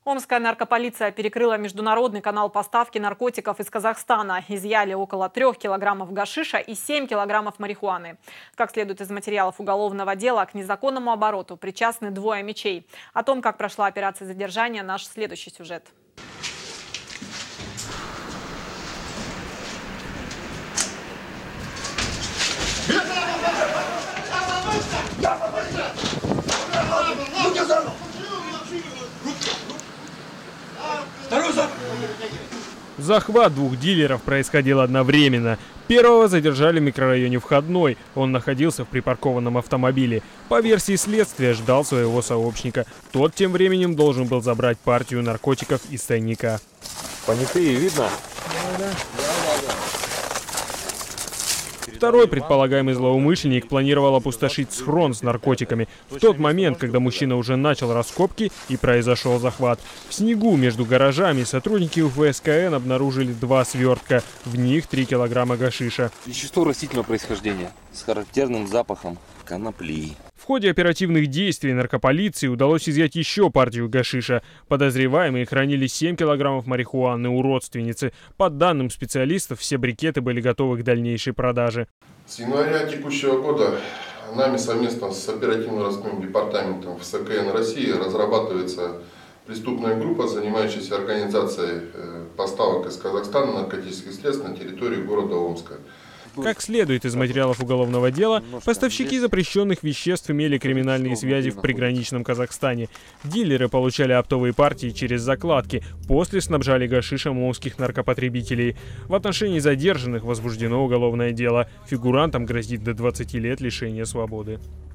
Омская наркополиция перекрыла международный канал поставки наркотиков из Казахстана. Изъяли около 3 килограммов гашиша и 7 килограммов марихуаны. Как следует из материалов уголовного дела, к незаконному обороту причастны 2 мечей. О том, как прошла операция задержания, наш следующий сюжет. Захват 2 дилеров происходил одновременно. Первого задержали в микрорайоне Входной. Он находился в припаркованном автомобиле. По версии следствия, ждал своего сообщника. Тот тем временем должен был забрать партию наркотиков из тайника. Понятые видно? Да. Второй предполагаемый злоумышленник планировал опустошить схрон с наркотиками в тот момент, когда мужчина уже начал раскопки и произошел захват. В снегу между гаражами сотрудники УФСКН обнаружили 2 свертка, в них 3 килограмма гашиша. Вещество растительного происхождения с характерным запахом конопли. В ходе оперативных действий наркополиции удалось изъять еще партию гашиша. Подозреваемые хранили 7 килограммов марихуаны у родственницы. По данным специалистов, все брикеты были готовы к дальнейшей продаже. С января текущего года нами совместно с оперативно-розыскным департаментом ФСКН России разрабатывается преступная группа, занимающаяся организацией поставок из Казахстана наркотических средств на территорию города Омска. Как следует из материалов уголовного дела, поставщики запрещенных веществ имели криминальные связи в приграничном Казахстане. Дилеры получали оптовые партии через закладки, после снабжали гашишем омских наркопотребителей. В отношении задержанных возбуждено уголовное дело. Фигурантам грозит до 20 лет лишения свободы.